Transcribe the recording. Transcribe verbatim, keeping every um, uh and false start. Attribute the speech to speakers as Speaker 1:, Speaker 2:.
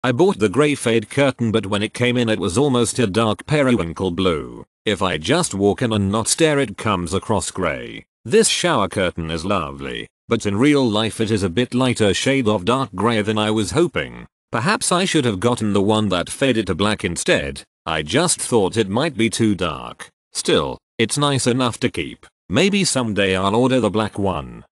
Speaker 1: I bought the grey fade curtain, but when it came in it was almost a dark periwinkle blue. If I just walk in and not stare it comes across grey. This shower curtain is lovely, but in real life it is a bit lighter shade of dark grey than I was hoping. Perhaps I should have gotten the one that faded to black instead. I just thought it might be too dark. Still, it's nice enough to keep. Maybe someday I'll order the black one.